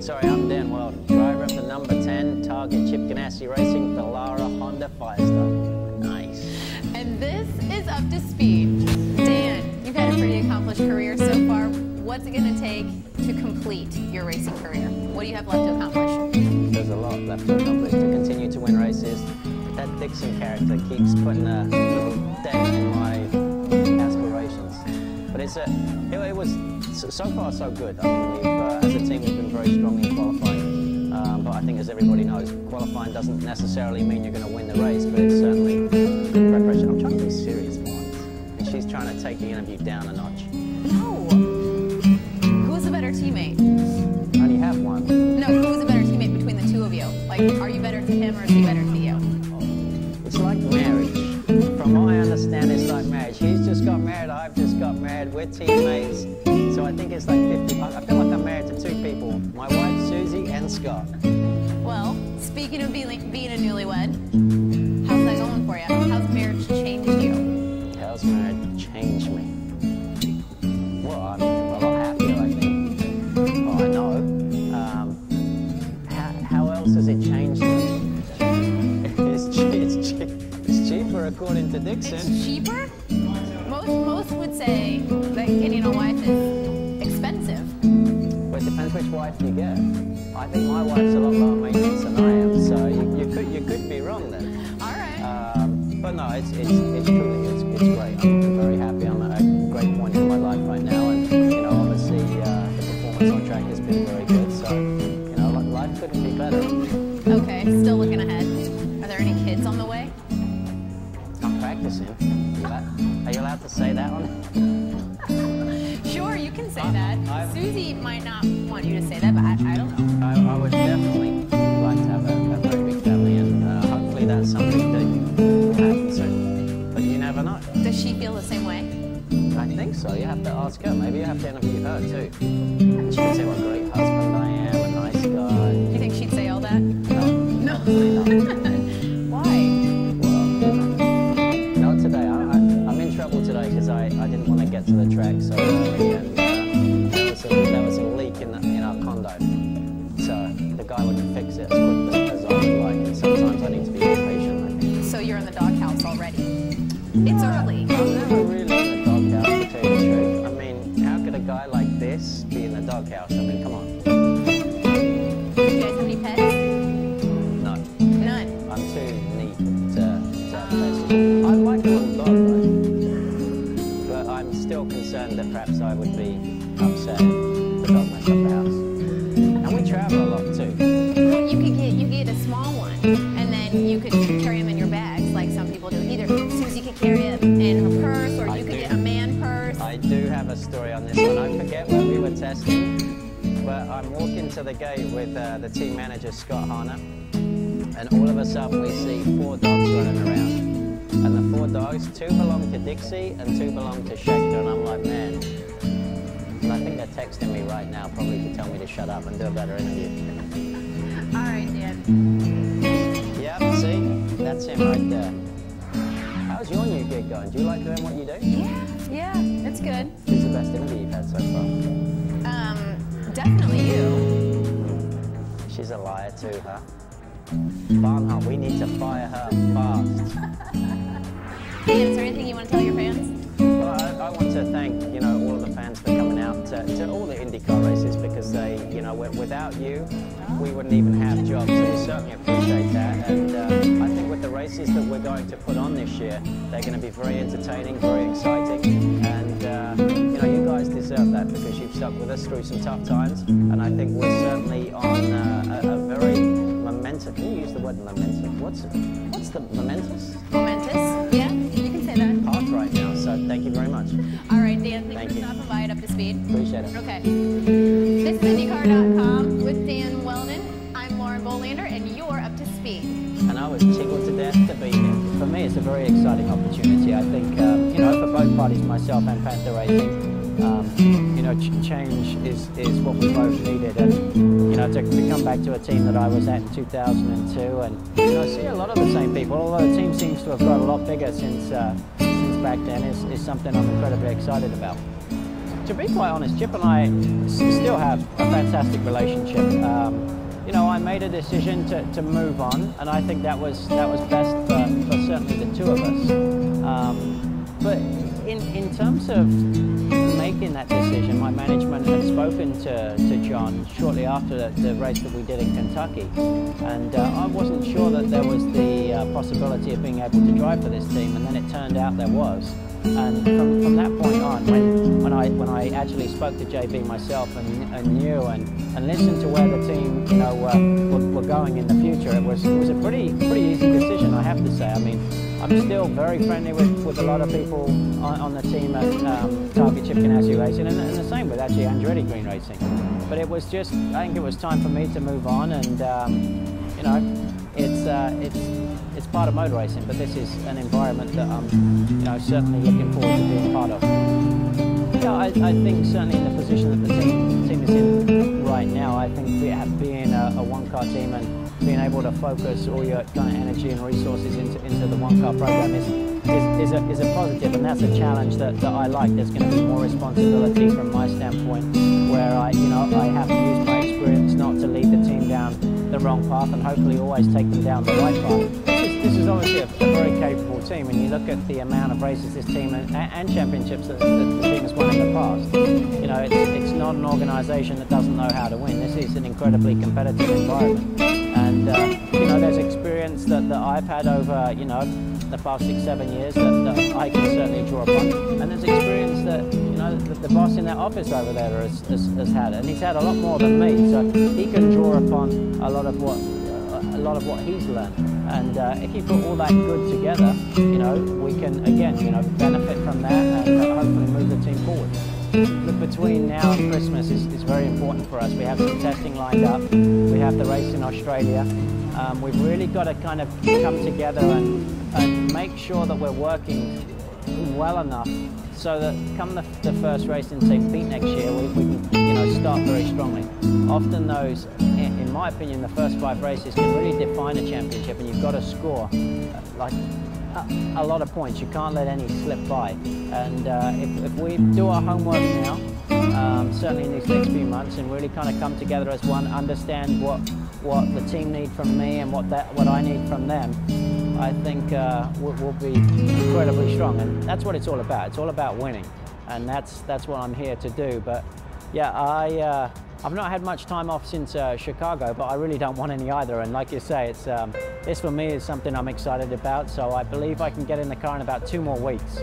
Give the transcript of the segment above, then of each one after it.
Sorry, I'm Dan Weldon, driver of the number 10 Target Chip Ganassi Racing Dallara Honda Firestar. Nice. And this is Up to Speed. Dan, you've had a pretty accomplished career so far. What's it going to take to complete your racing career? What do you have left to accomplish? There's a lot left to accomplish. To continue to win races. That Dixon character keeps putting a little dent in my aspirations. But it was so far so good. I mean, as a team we've been very strong in qualifying. But I think, as everybody knows, qualifying doesn't necessarily mean you're going to win the race, but it's certainly good preparation. I'm trying to be serious for once, and she's trying to take the interview down a notch. No. Who's a better teammate? I only have one. No, who's a better teammate between the two of you? Like, are you better to him or is he better to you? It's like marriage. From what I understand, it's like marriage. He's just got married, I've just got married, we're teammates. So I think it's like 50. I feel like I'm married to two people, my wife Susie and Scott. Well, speaking of being a newlywed, how's that going for you? How's marriage changed you? How's marriage changed me? Well, I'm a lot happier, I think. Oh, I know. How else has it changed me? It's cheaper according to Dixon. It's cheaper? Most would say that getting a wife is expensive. Well, it depends which wife you get. I think my wife's a lot lower maintenance than I am, so you could be wrong then. All right. But no, it's truly great. I'm very happy. I'm at a great point in my life right now, and you know, obviously the performance on track has been very good. So you know, life couldn't be better. Okay, still looking ahead. Are there any kids on the way? I'm practicing. Are you allowed to say that one? Sure, you can say that. Susie might not want you to say that, but I don't know. I would definitely like to have a very big family, and hopefully that's something that will happen soon. But you never know. Does she feel the same way? I think so. You have to ask her. Maybe you have to interview her too. She can say what a great husband I am, a nice guy. You think she'd say all that? No. Why? Not today. I'm in trouble today because I didn't want to get to the track so early, and there was a leak in our condo. So the guy wouldn't fix it as quickly as I would like, and sometimes I need to be more patient, I think. So you're in the doghouse already? It's early. I'm never really in the doghouse, to tell you the truth. I mean, how could a guy like this be in the doghouse? I mean, come on. Do you guys have any pets? No. None? I'm too neat to have pets. I like a little dog, though. But I'm still concerned that perhaps I would be upset if the dog messed up the house. And we travel a lot, too. Well, you could get a small one, and then you could carry them in your bags, like some people do. Either Susie could carry it in her purse, or you could get a man purse. I do have a story on this one. I forget where we were testing, but I'm walking to the gate with the team manager, Scott Harner, and all of a sudden we see 4 dogs running around. And the 4 dogs, 2 belong to Dixie and 2 belong to Schecter, and I'm like, man. And I think they're texting me right now, probably to tell me to shut up and do a better interview. All right, Dan. Yep, see? That's him right there. How's your new gig going? Do you like doing what you do? Yeah, it's good. Who's the best interview you've had so far? Definitely you. She's a liar too, huh? Barnhart, we need to fire her fast. Dan, is there anything you want to tell your fans? Well, I want to thank, you know, all of the fans for coming out to all the IndyCar races, because they, you know, without you, we wouldn't even have jobs, so we certainly appreciate that. And I think with the races that we're going to put on this year, they're going to be very entertaining, very exciting, and you know, you guys deserve that because you've stuck with us through some tough times, and I think we're certainly on a very momentous. Can you use the word momentous? What's the momentous? Momentous? Yeah, you can say that. Path right now. So thank you very much. All right, Dan. Thank you you for stopping by at Up to Speed. Appreciate it. Okay. This is IndyCar.com with Dan Weldon. I'm Lauren Bolander, and you're Up to Speed. And I was tickled to death to be here. For me, it's a very exciting opportunity. I think, you know, for both parties, myself and Panther Racing, you know, change is what we both needed. And, you know, to come back to a team that I was at in 2002 and, you know, see a lot of the same people, although the team seems to have got a lot bigger since back then, is something I'm incredibly excited about. to be quite honest, Chip and I still have a fantastic relationship. You know, I made a decision to move on, and I think that was best for certainly the two of us. But in terms of making that decision, my management had spoken to John shortly after the race that we did in Kentucky, and I wasn't sure that there was the possibility of being able to drive for this team, and then it turned out there was. And from that point on, when I actually spoke to JB myself and knew and listened to where the team, you know, were going in the future, it was a pretty easy decision, I have to say. I mean, I'm still very friendly with a lot of people on the team at Targa Chip Ganassi Racing, and the same with actually Andretti Green Racing. But it was just, I think it was time for me to move on, and you know, it's part of motor racing, but this is an environment that I'm, you know, certainly looking forward to being part of. Yeah, I think certainly in the position that the team is in right now, I think being a one-car team and being able to focus all your kind of energy and resources into the one-car program is a positive, and that's a challenge that I like. There's going to be more responsibility from my standpoint, where I have to use my experience not to lead the team down the wrong path, and hopefully always take them down the right path. This is obviously a very capable team, and you look at the amount of races this team and championships that the team has won in the past. You know, it's not an organisation that doesn't know how to win. This is an incredibly competitive environment, and you know, there's experience that I've had over, you know, the past 6-7 years that I can certainly draw upon, and there's experience that, you know, the boss in that office over there has had, and he's had a lot more than me, so he can draw upon a lot of what he's learned. And if you put all that good together, you know, we can again, you know, benefit from that and hopefully move the team forward. Look, between now and Christmas is very important for us. We have some testing lined up. We have the race in Australia. We've really got to kind of come together and make sure that we're working well enough so that come the first race in St. Pete next year, we can, you know, start very strongly. Often those, in my opinion, the first 5 races can really define a championship, and you've got to score like a lot of points. You can't let any slip by. And if we do our homework now, certainly in these next few months, and really kind of come together as one, understand what the team need from me and what I need from them, I think we'll be incredibly strong, and that's what it's all about. It's all about winning, and that's what I'm here to do. But yeah, I've not had much time off since Chicago, but I really don't want any either. And like you say, it's this for me is something I'm excited about. So I believe I can get in the car in about 2 more weeks.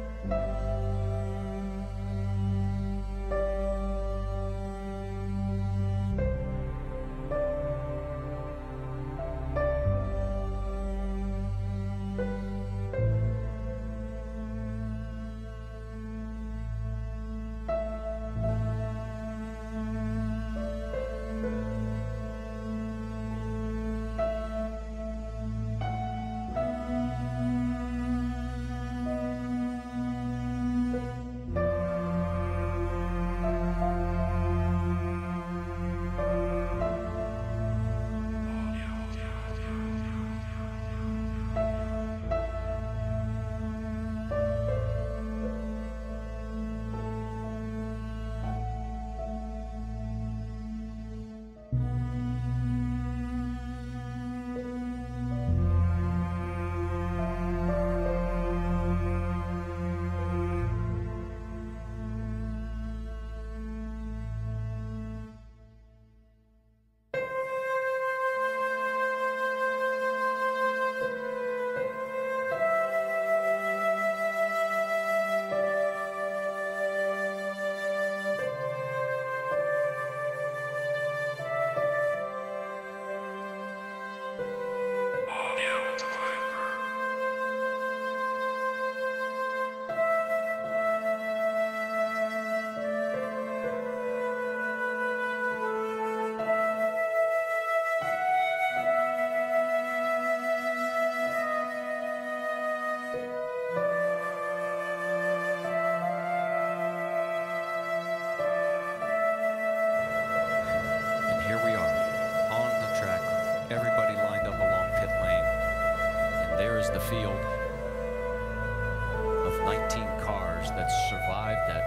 The field of 19 cars that survived that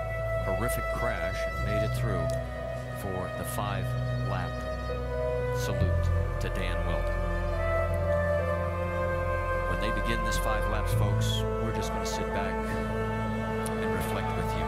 horrific crash and made it through for the 5-lap salute to Dan Weldon. When they begin this 5 laps, folks, we're just going to sit back and reflect with you.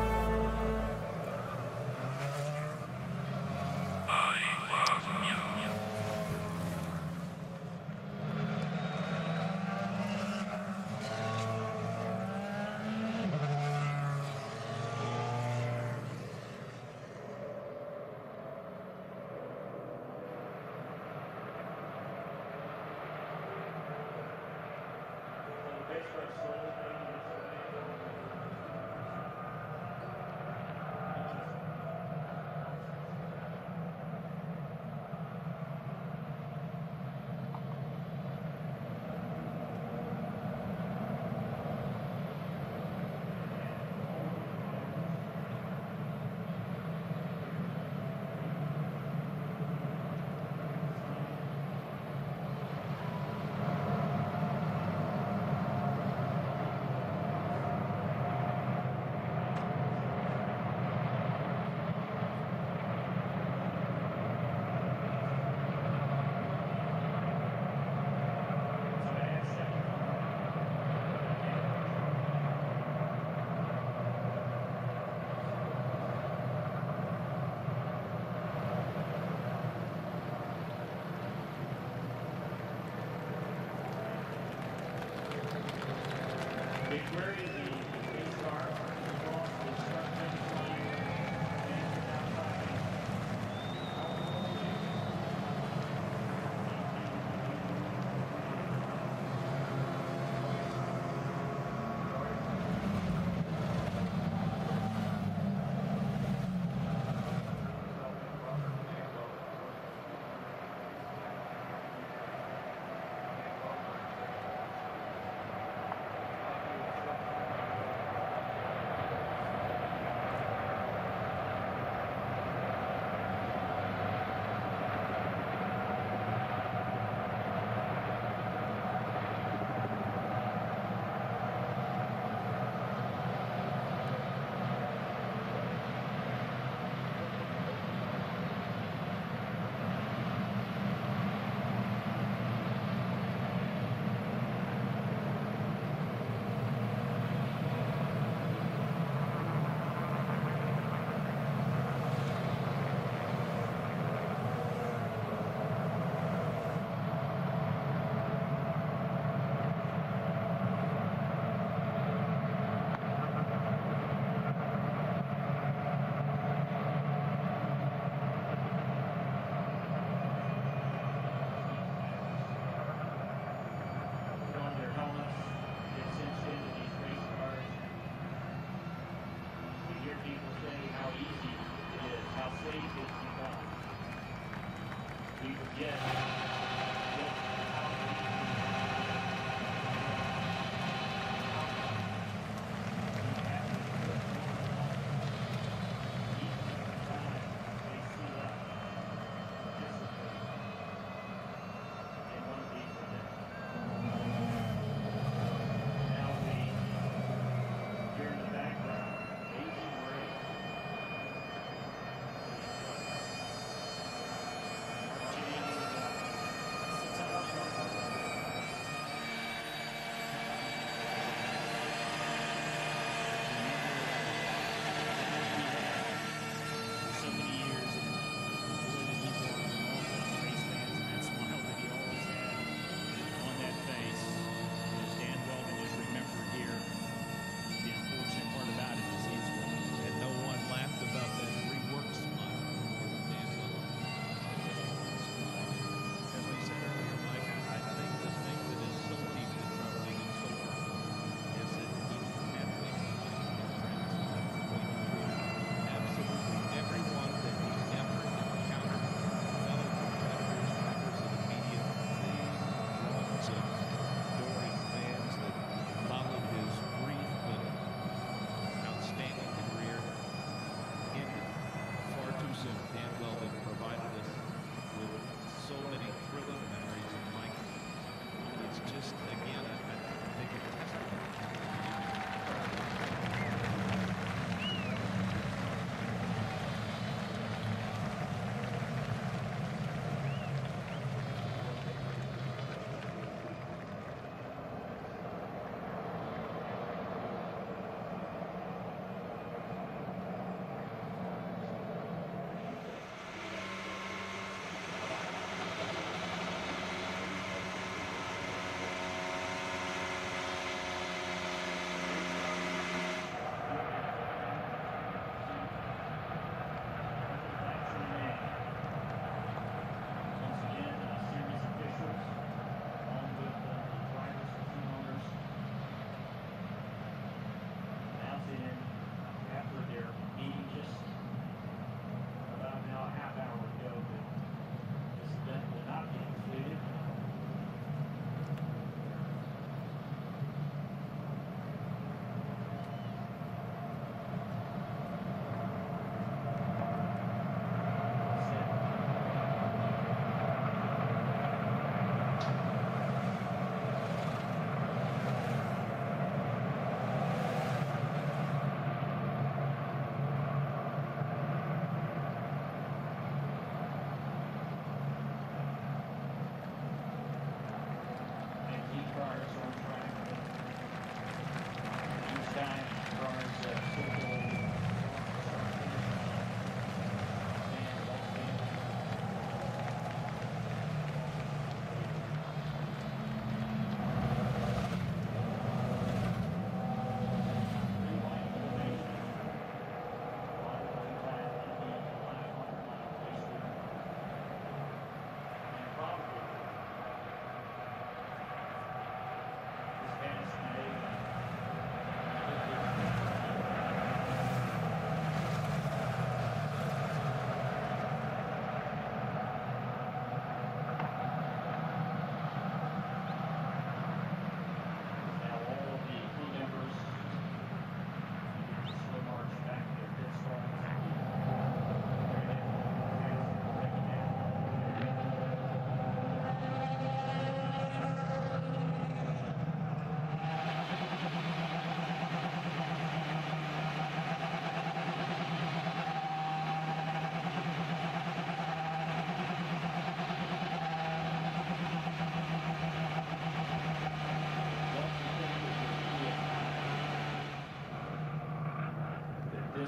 this,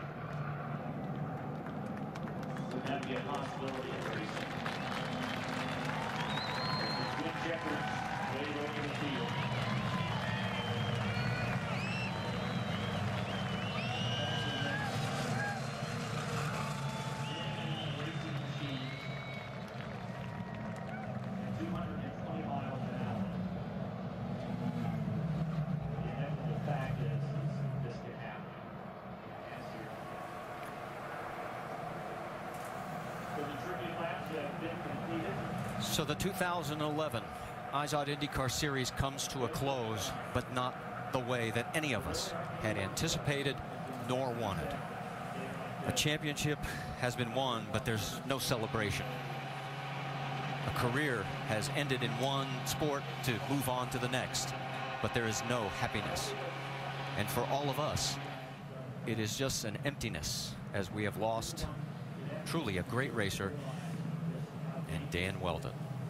would that be a possibility in racing? The twin shepherds wade over the field. Racing machine, 220 miles an hour. The inevitable fact is this can happen. Yes, here. So the tribute laps have been completed. So the 2011 Izod IndyCar Series comes to a close, but not the way that any of us had anticipated nor wanted. A championship has been won, but there's no celebration. A career has ended in one sport to move on to the next, but there is no happiness. And for all of us, it is just an emptiness as we have lost truly a great racer in Dan Wheldon.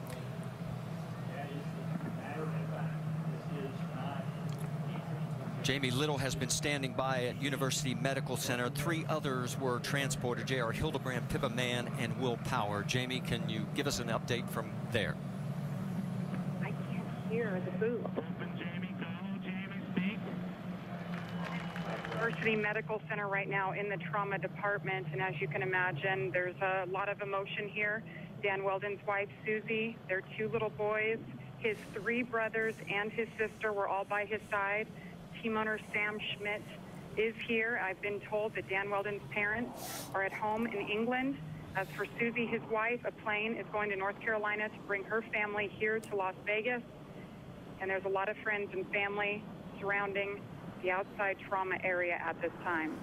Jamie Little has been standing by at University Medical Center. 3 others were transported: J.R. Hildebrand, Pippa Mann, and Will Power. Jamie, can you give us an update from there? I can't hear the booth. Open, Jamie, go. Jamie, speak. University Medical Center right now in the trauma department, and as you can imagine, there's a lot of emotion here. Dan Wheldon's wife, Susie, their 2 little boys, his 3 brothers, and his sister were all by his side. Team owner Sam Schmidt is here. I've been told that Dan Wheldon's parents are at home in England. As for Susie, his wife, a plane is going to North Carolina to bring her family here to Las Vegas. And there's a lot of friends and family surrounding the outside trauma area at this time.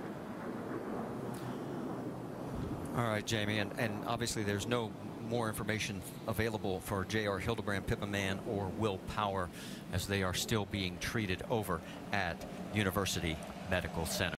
All right, Jamie, and obviously there's no more information available for J.R. Hildebrand, Pippa Mann, or Will Power, as they are still being treated over at University Medical Center.